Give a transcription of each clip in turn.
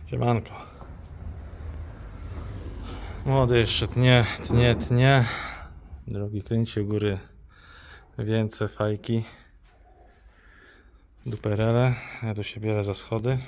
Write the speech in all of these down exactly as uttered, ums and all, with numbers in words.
Siemanko. Młody jeszcze tnie, tnie, tnie. Drogi kręci u góry więcej fajki. Duperele. Ja tu się bierę za schody.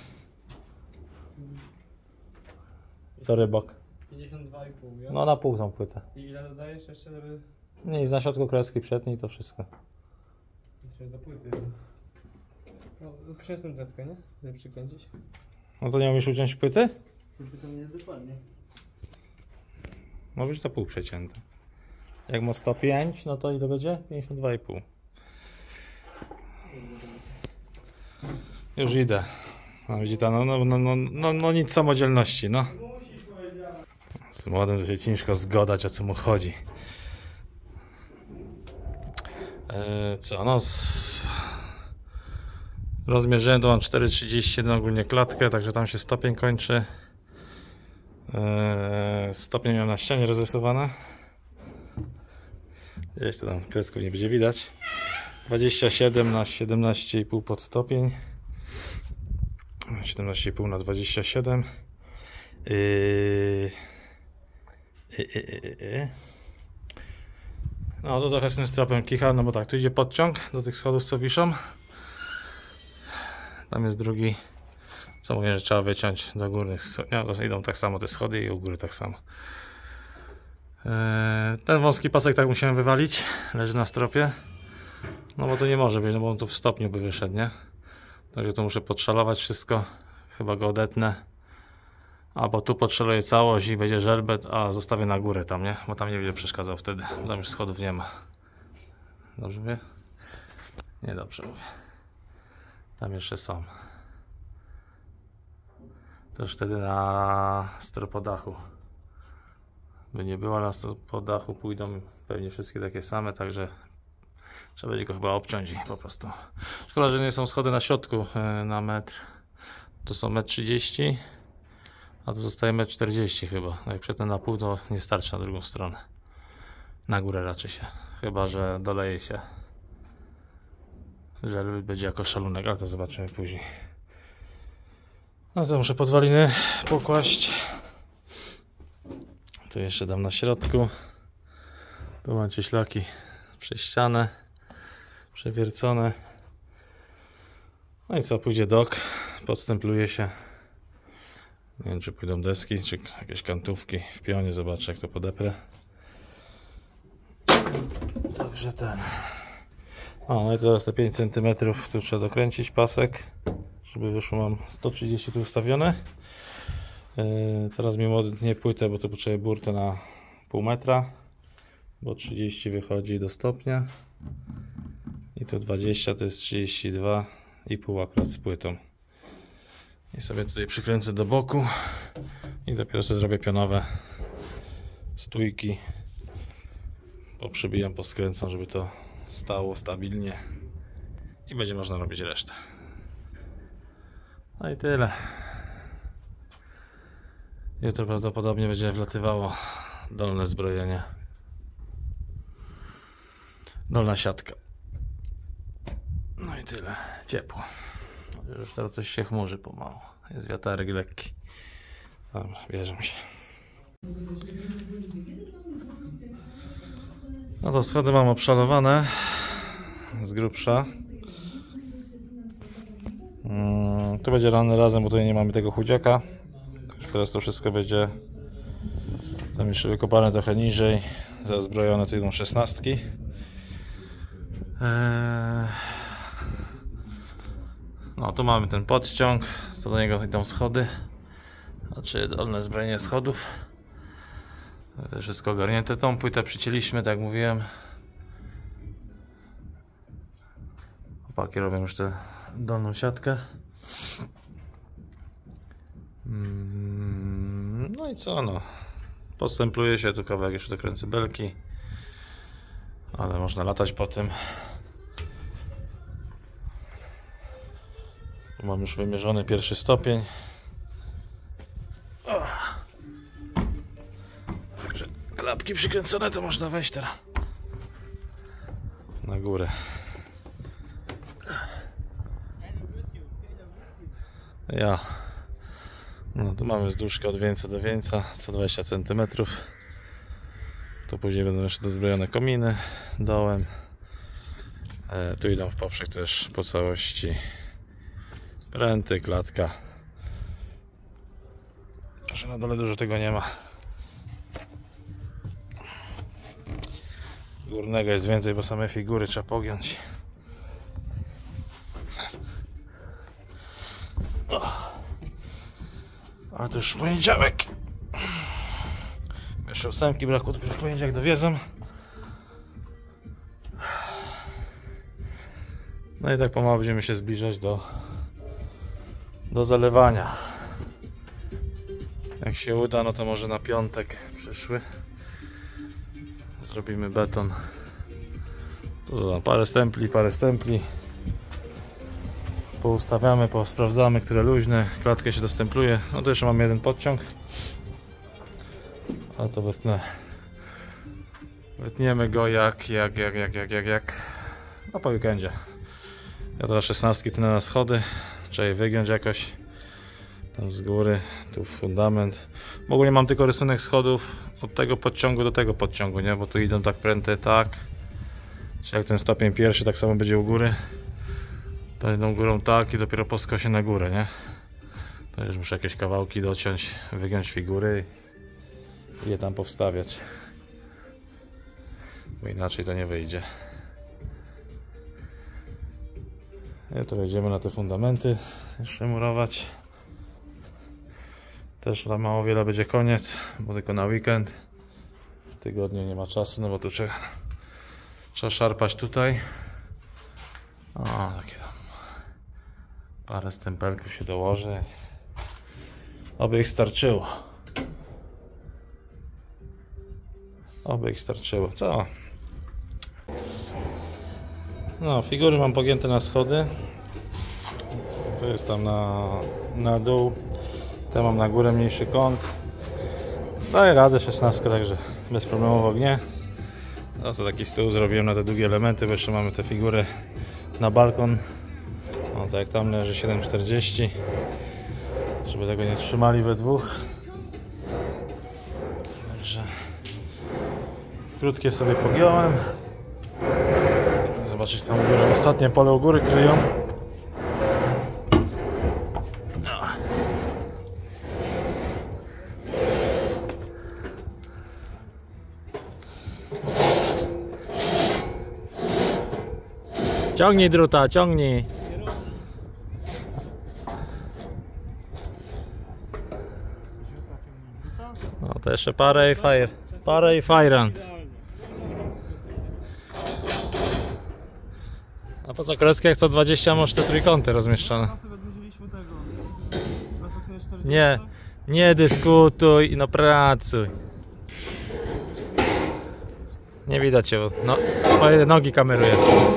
Co rybok? pięćdziesiąt dwa i pół, ja? No na pół tą płytę. I ile dodajesz jeszcze, żeby... Nie, i na środku kreski przedniej to wszystko. Jeszcze do płyty, więc... No, przyniosłem deskę, nie? Żeby przykręcić. No to nie umiesz uciąć płyty? To nie jest dokładnie. Może być to pół przecięte. Jak ma sto pięć, no to ile będzie? pięćdziesiąt dwa i pół. Już idę. No widzi ta, no, no, no, no, no, no nic samodzielności, no. Z młodym to się ciężko zgadać, o co mu chodzi. Eee, co, no z... Rozmierzyłem, to mam cztery trzydzieści jeden ogólnie klatkę, także tam się stopień kończy. Eee, stopień miałem na ścianie rozrysowane. Gdzieś to tam kresków nie będzie widać. dwadzieścia siedem na siedemnaście i pół pod stopień. siedemnaście i pół na dwadzieścia siedem. Yy... Yy, yy, yy. No to trochę z tym stropem kicha, no bo tak, tu idzie podciąg do tych schodów, co wiszą. Tam jest drugi, co mówię, że trzeba wyciąć do górnych schodów. No, to idą tak samo te schody i u góry tak samo. Yy, ten wąski pasek tak musiałem wywalić, leży na stropie. No bo to nie może być, no bo on tu w stopniu by wyszedł, nie? Także to muszę podszalować wszystko. Chyba go odetnę. Albo tu podszaluję całość i będzie żelbet, a zostawię na górę tam, nie? Bo tam nie będzie przeszkadzał wtedy. Bo tam już schodów nie ma. Dobrze mówię? Nie dobrze mówię. Tam jeszcze są. To już wtedy na stropodachu by nie było, ale na stropodachu pójdą pewnie wszystkie takie same, także trzeba będzie go chyba obciąć i po prostu. Szkoda, że nie są schody na środku na metr. To są metr trzydzieści, a tu zostaje metr czterdzieści chyba. No jak przetnę na pół, to nie starczy na drugą stronę. Na górę raczej się. Chyba że doleje się, że będzie jako szalunek, ale to zobaczymy później. No to muszę podwaliny pokłaść. Tu jeszcze dam na środku. Tu mam cieślaki przez ścianę przewiercone. No i co, pójdzie dok, podstempluje się. Nie wiem, czy pójdą deski, czy jakieś kantówki w pionie, zobaczę jak to podeprę. Także ten. O, no i teraz te pięć centymetrów tu trzeba dokręcić pasek, żeby wyszło, mam sto trzydzieści tu ustawione. Yy, teraz mi odetnie płytę, bo to potrzebuję burtę na pół metra, bo trzydzieści wychodzi do stopnia i to dwadzieścia to jest trzydzieści dwa i pół akurat z płytą. I sobie tutaj przykręcę do boku i dopiero sobie zrobię pionowe stójki. Poprzybijam, poskręcam, żeby to stało stabilnie i będzie można robić resztę. No i tyle. Jutro prawdopodobnie będzie wlatywało dolne zbrojenie. Dolna siatka. No i tyle. Ciepło. Już teraz coś się chmurzy pomału. Jest wiaterek lekki. Dobra, bierzemy się. No to schody mam obszalowane z grubsza. Hmm, tu będzie rany razem, bo tutaj nie mamy tego chudziaka. Teraz to wszystko będzie tam jeszcze wykopane trochę niżej. Zazbrojone tu idą szesnastki. Eee... No tu mamy ten podciąg, co do niego idą schody. Znaczy dolne zbrojenie schodów. To wszystko ogarnięte. Tą płytę przycięliśmy, tak jak mówiłem. Chłopaki robią już tę dolną siatkę. No i co no. Postępluje się, tu kawałek jeszcze dokręcę belki. Ale można latać po tym. Tu mam już wymierzony pierwszy stopień. O. Także klapki przykręcone, to można wejść teraz na górę. Ja No tu mamy wzdłużkę od wieńca do wieńca, co dwadzieścia centymetrów. Tu później będą jeszcze dozbrojone kominy dołem. E, tu idą w poprzek też po całości pręty, klatka. Że na dole dużo tego nie ma. Górnego jest więcej, bo same figury trzeba pogiąć. Ale to już poniedziałek. Jeszcze ósemki brakło, dopiero w poniedziałek dowiezą. No i tak pomału będziemy się zbliżać do, do zalewania. Jak się uda, no to może na piątek przyszły zrobimy beton. To za parę stempli, parę stempli. Poustawiamy, posprawdzamy, które luźne. Klatkę się dostempluje. No to jeszcze mam jeden podciąg. A to wytnę. Wytniemy go jak, jak, jak, jak, jak, jak, jak. No po weekendzie. Ja teraz szesnastki tnę na schody. Trzeba je wygiąć jakoś. Tam z góry, tu fundament. W ogóle mam tylko rysunek schodów od tego podciągu do tego podciągu, nie? Bo tu idą tak pręty, tak. Czyli jak ten stopień pierwszy, tak samo będzie u góry. To idą górą tak i dopiero po skosie na górę, nie? To już muszę jakieś kawałki dociąć, wygiąć figury i je tam powstawiać. Bo inaczej to nie wyjdzie. I tu wejdziemy na te fundamenty jeszcze murować. Też na mało wiele będzie koniec, bo tylko na weekend. W tygodniu nie ma czasu, no bo tu trzeba, trzeba szarpać tutaj. O, takie tam parę stempelków się dołoży. Oby ich starczyło. Oby ich starczyło. Co? No, figury mam pogięte na schody. To jest tam na, na dół. Te mam na górę mniejszy kąt. Daję radę szesnastkę, także bezproblemowo gnie. Teraz taki stół zrobiłem na te długie elementy, bo jeszcze mamy te figury na balkon. O, tak jak tam leży siedem czterdzieści. Żeby tego nie trzymali we dwóch. Także krótkie sobie pogiąłem. Zobaczyć tam u góry. Ostatnie pole u góry kryją. Ciągnij druta, ciągnij. No to jeszcze parę i fire. Parę i firant. A po co kreskę jak co dwadzieścia masz te trójkąty rozmieszczone? Nie, nie dyskutuj, no pracuj. Nie widać cię, bo no, twoje nogi kameruje.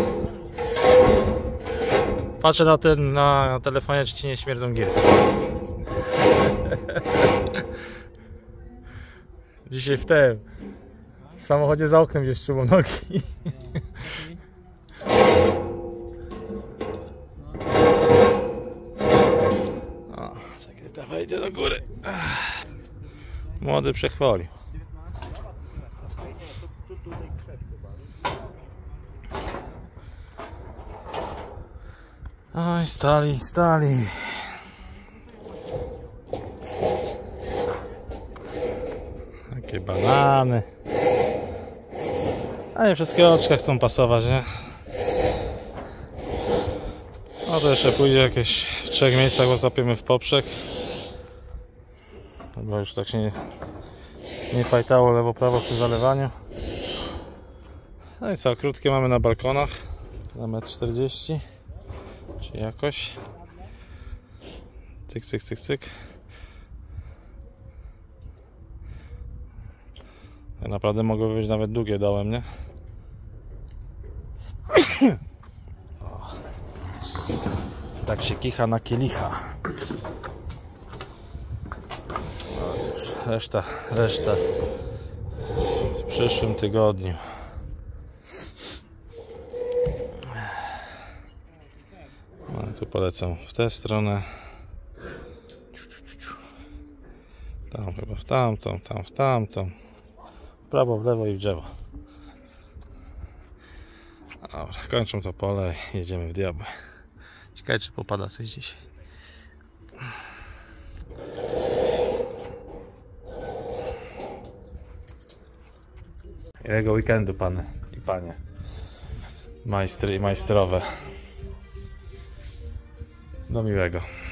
Patrzę na ten, na telefonie, czy ci nie śmierdzą giry. Dzisiaj w tym, w samochodzie za oknem gdzieś czuło nogi. O, czekaj, to wejdę do góry. Młody przechwalił. Oj, stali, stali. Takie banany. A nie wszystkie oczka chcą pasować, nie? No to jeszcze pójdzie jakieś w trzech miejscach, bo złapiemy w poprzek. Bo już tak się nie, nie fajtało lewo prawo przy zalewaniu. No i co, krótkie mamy na balkonach. Na metr czterdzieści. Czy jakoś. Cyk, cyk, cyk, cyk. Ja naprawdę mogły być nawet długie dołem, nie? Tak się kicha na kielicha. No cóż, reszta, reszta w przyszłym tygodniu. No, tu polecam w tę stronę. Tam chyba w tamtą, tam w tamtą. W prawo, w lewo i w drzewo. Dobra, kończą to pole i jedziemy w diabły. Ciekawe, czy popada coś dzisiaj. Miłego weekendu, pany i panie. Majstry i majstrowe. Do miłego.